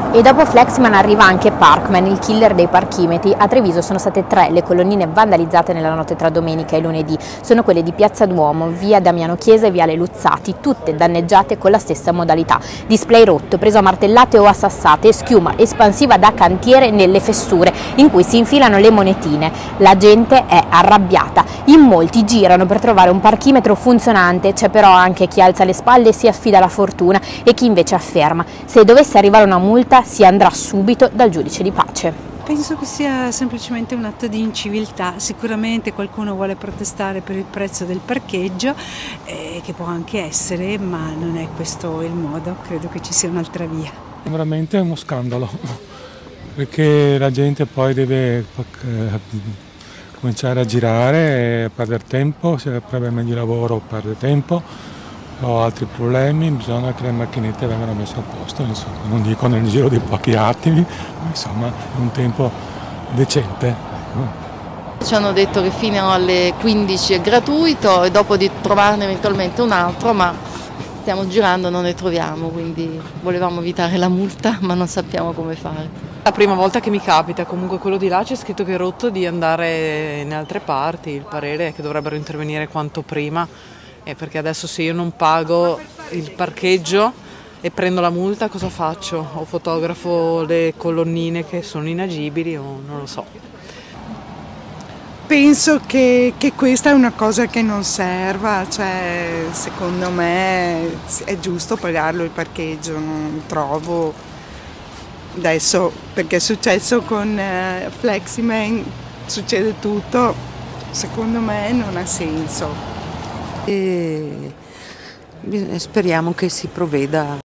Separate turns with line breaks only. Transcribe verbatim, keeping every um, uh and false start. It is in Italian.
E dopo Fleximan arriva anche Parkman, il killer dei parchimetri. A Treviso sono state tre le colonnine vandalizzate nella notte tra domenica e lunedì. Sono quelle di Piazza Duomo, via Damiano Chiesa e viale Luzzati, tutte danneggiate con la stessa modalità. Display rotto, preso a martellate o a sassate e schiuma espansiva da cantiere nelle fessure in cui si infilano le monetine. La gente è arrabbiata. In molti girano per trovare un parchimetro funzionante, c'è però anche chi alza le spalle e si affida alla fortuna e chi invece afferma: se dovesse arrivare una multa si andrà subito dal giudice di pace.
Penso che sia semplicemente un atto di inciviltà. Sicuramente qualcuno vuole protestare per il prezzo del parcheggio, eh, che può anche essere, ma non è questo il modo, credo che ci sia un'altra via.
Veramente è uno scandalo, perché la gente poi deve eh, cominciare a girare e perdere tempo, se ha problemi di lavoro perde tempo, ho altri problemi, bisogna che le macchinette vengano messe a posto, insomma, non dico nel giro di pochi attimi, ma insomma in un tempo decente.
Ci hanno detto che fino alle quindici è gratuito e dopo di trovarne eventualmente un altro, ma stiamo girando, non ne troviamo, quindi volevamo evitare la multa, ma non sappiamo come fare.
La prima volta che mi capita, comunque quello di là c'è scritto che è rotto di andare in altre parti, il parere è che dovrebbero intervenire quanto prima. Eh, perché adesso se io non pago il parcheggio e prendo la multa cosa faccio? O fotografo le colonnine che sono inagibili o non lo so.
Penso che, che questa è una cosa che non serva, cioè secondo me è giusto pagarlo il parcheggio, non trovo. Adesso perché è successo con uh, Fleximan, succede tutto, secondo me non ha senso.
E speriamo che si provveda